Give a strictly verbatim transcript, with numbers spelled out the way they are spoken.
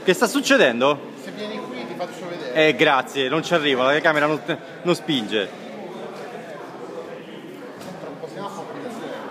Che sta succedendo? Se vieni qui ti faccio vedere. Eh, grazie, non ci arrivo, la telecamera non, non spinge. Non possiamo fare